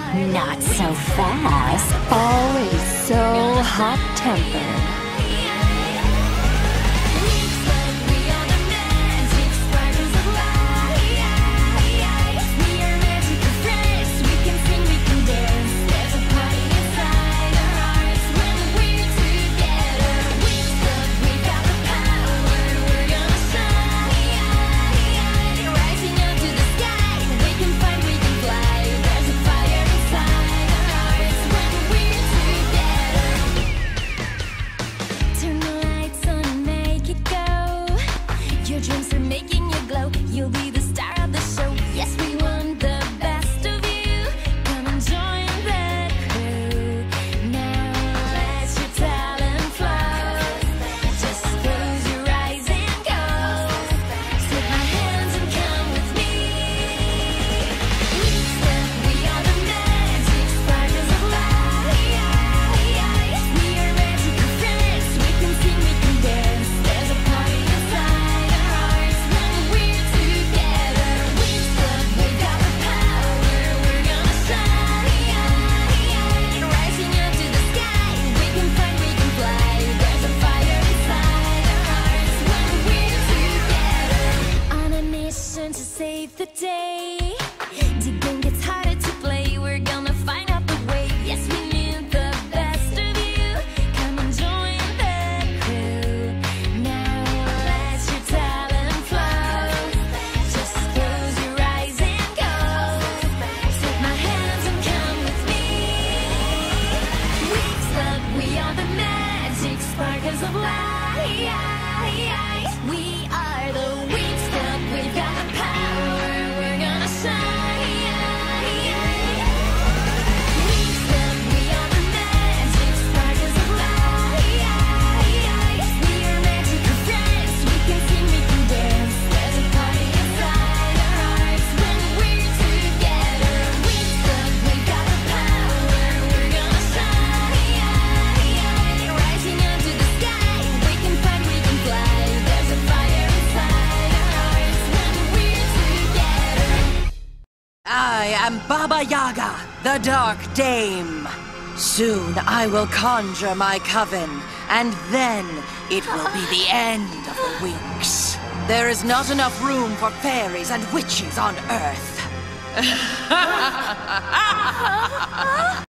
Not so fast. Always so hot-tempered. Dreams are making you glow. You'll be the star of the show. Yes, we want the best of you. Come and join the crew. Now let your talent flow. Just close your eyes and go. Take my hands and come with me. We are the magic sparkles of light. We are magical friends. We can sing, we can dance. There's a party inside. To save the day, the game gets harder to play. We're gonna find out the way. Yes, we need the best of you. Come and join the crew. Now let your talent flow. Just close your eyes and go. Take my hands and come with me. Winx, we are the magic sparkles of light. We are the Winx Club. We've got the power. We're gonna shine. Winx Club, we are the magic sparkles of light. We are magical friends. We can sing, we can dance. There's a party inside our hearts when we're together. Winx Club, we've got the power. We're gonna shine. Rising up to the sky. We can fight, we can fly. There's a fire inside our hearts when we're together. I am Baba Yaga, the Dark Dame. Soon I will conjure my coven, and then it will be the end of the Winx. There is not enough room for fairies and witches on Earth.